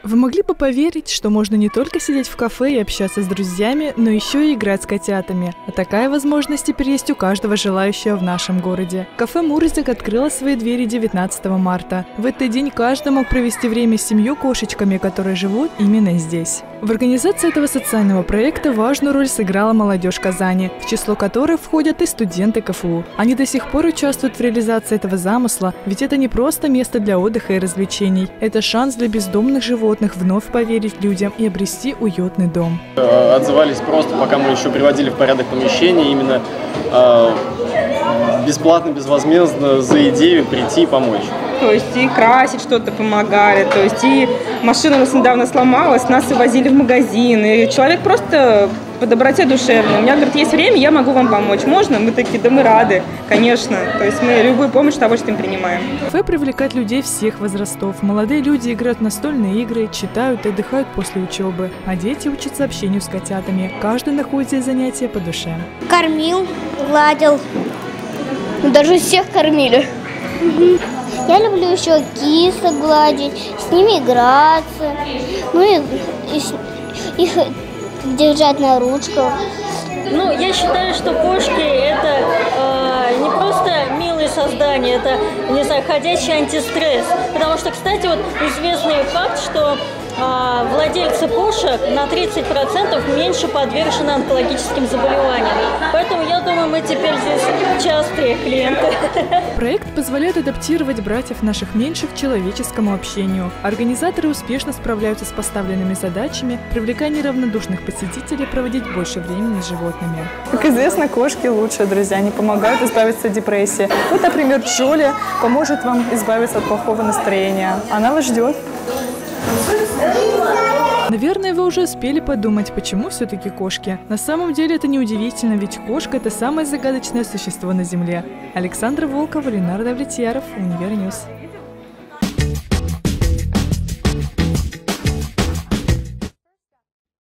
Вы могли бы поверить, что можно не только сидеть в кафе и общаться с друзьями, но еще и играть с котятами. А такая возможность теперь есть у каждого желающего в нашем городе. Кафе «Мурзик» открыло свои двери 19 марта. В этот день каждый мог провести время с 7 кошечками, которые живут именно здесь. В организации этого социального проекта важную роль сыграла молодежь Казани, в число которых входят и студенты КФУ. Они до сих пор участвуют в реализации этого замысла, ведь это не просто место для отдыха и развлечений. Это шанс для бездомных животных вновь поверить людям и обрести уютный дом. Отзывались просто, пока мы еще приводили в порядок помещение, именно бесплатно, безвозмездно за идею прийти и помочь. То есть и красить что-то помогали, то есть и машина у нас недавно сломалась, нас и возили в магазин, и человек просто по доброте душевной. У меня, говорит, есть время, я могу вам помочь. Можно? Мы такие, да мы рады, конечно. То есть мы любую помощь с удовольствием принимаем. Кафе привлекает людей всех возрастов. Молодые люди играют в настольные игры, читают и отдыхают после учебы. А дети учатся общению с котятами. Каждый находит здесь занятия по душе. Кормил, гладил. Даже всех кормили. Я люблю еще кисок гладить, с ними играться, ну и их держать на ручках. Ну, я считаю, что кошки это не просто милые создания, это, не знаю, ходячий антистресс. Потому что, кстати, вот известный факт, что владельцы кошек на 30% меньше подвержены онкологическим заболеваниям. Поэтому, я думаю, мы теперь здесь частые клиенты. Проект позволяет адаптировать братьев наших меньших к человеческому общению. Организаторы успешно справляются с поставленными задачами, привлекая неравнодушных посетителей проводить больше времени с животными. Как известно, кошки лучшие друзья, они помогают избавиться от депрессии. Вот, например, Джоли поможет вам избавиться от плохого настроения. Она вас ждет. Наверное, вы уже успели подумать, почему все-таки кошки. На самом деле это неудивительно, ведь кошка – это самое загадочное существо на Земле. Александра Волкова, Ленардо Влетьяров, Универньюз.